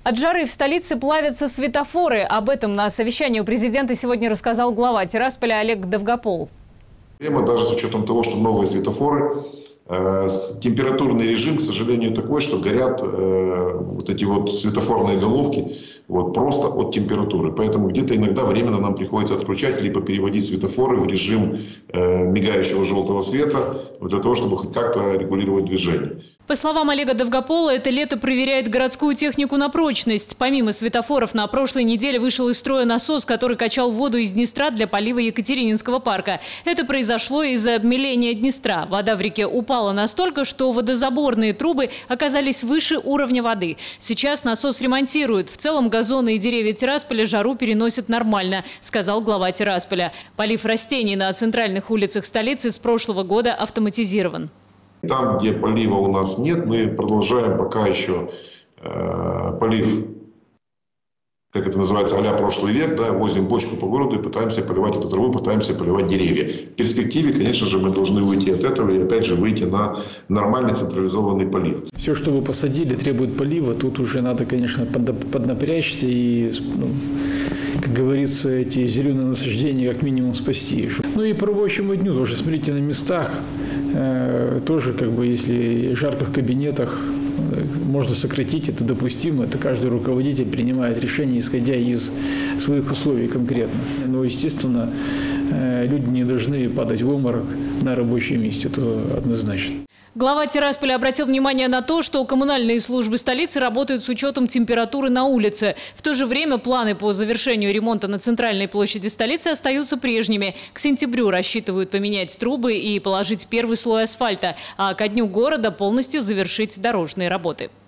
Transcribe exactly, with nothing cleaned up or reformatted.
От жары в столице плавятся светофоры. Об этом на совещании у президента сегодня рассказал глава Тирасполя Олег Довгопол. Даже с учетом того, что новые светофоры, э, температурный режим, к сожалению, такой, что горят э, вот эти вот светофорные головки вот, просто от температуры. Поэтому где-то иногда временно нам приходится отключать, либо переводить светофоры в режим э, мигающего желтого света, для того, чтобы хоть как-то регулировать движение. По словам Олега Довгопола, это лето проверяет городскую технику на прочность. Помимо светофоров, на прошлой неделе вышел из строя насос, который качал воду из Днестра для полива Екатерининского парка. Это произошло из-за обмеления Днестра. Вода в реке упала настолько, что водозаборные трубы оказались выше уровня воды. Сейчас насос ремонтируют. В целом газоны и деревья Тирасполя жару переносят нормально, сказал глава Тирасполя. Полив растений на центральных улицах столицы с прошлого года автоматизирован. Там, где полива у нас нет, мы продолжаем пока еще э, полив, как это называется, а-ля прошлый век, да, возим бочку по городу и пытаемся поливать эту траву, пытаемся поливать деревья. В перспективе, конечно же, мы должны выйти от этого и опять же выйти на нормальный централизованный полив. Все, что вы посадили, требует полива, тут уже надо, конечно, поднапрячься и, ну, как говорится, эти зеленые насаждения как минимум спасти. Ну и по рабочему дню тоже смотрите на местах. Тоже, как бы, если жарко в кабинетах, можно сократить, это допустимо. Это каждый руководитель принимает решение, исходя из своих условий конкретно. Но, естественно, люди не должны падать в обморок на рабочем месте, это однозначно. Глава Тирасполя обратил внимание на то, что коммунальные службы столицы работают с учетом температуры на улице. В то же время планы по завершению ремонта на центральной площади столицы остаются прежними. К сентябрю рассчитывают поменять трубы и положить первый слой асфальта, а ко дню города полностью завершить дорожные работы.